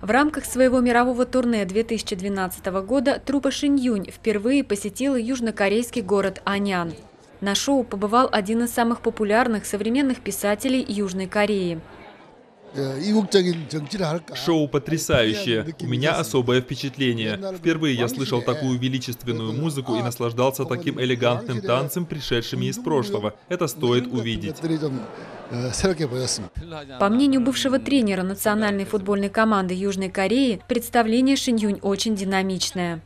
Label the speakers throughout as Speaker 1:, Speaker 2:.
Speaker 1: В рамках своего мирового турне 2012 года труппа Шиньюнь впервые посетила южнокорейский город Анян. На шоу побывал один из самых популярных современных писателей Южной Кореи.
Speaker 2: Шоу потрясающее. У меня особое впечатление. Впервые я слышал такую величественную музыку и наслаждался таким элегантным танцем, пришедшими из прошлого. Это стоит увидеть.
Speaker 1: По мнению бывшего тренера национальной футбольной команды Южной Кореи, представление Шиньюнь очень динамичное.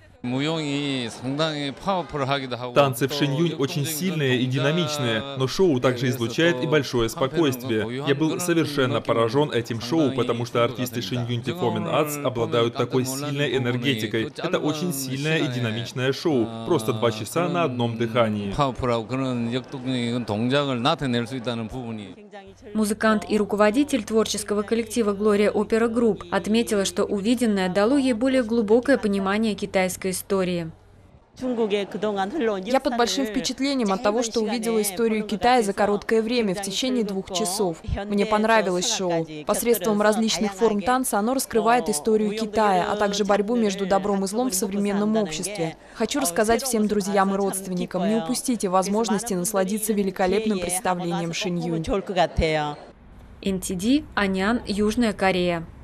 Speaker 2: Танцы в Шиньюнь очень сильные и динамичные, но шоу также излучает и большое спокойствие. Я был совершенно поражен этим шоу, потому что артисты Шиньюнь Performing Arts обладают такой сильной энергетикой. Это очень сильное и динамичное шоу, просто 2 часа на одном дыхании.
Speaker 1: Музыкант и руководитель творческого коллектива Gloria Opera Group отметила, что увиденное дало ей более глубокое понимание китайской истории.
Speaker 3: Я под большим впечатлением от того, что увидела историю Китая за короткое время, в течение 2 часов. Мне понравилось шоу. Посредством различных форм танца оно раскрывает историю Китая, а также борьбу между добром и злом в современном обществе. Хочу рассказать всем друзьям и родственникам, не упустите возможности насладиться великолепным представлением Шиньюнь.
Speaker 1: NTD, Анян, Южная Корея.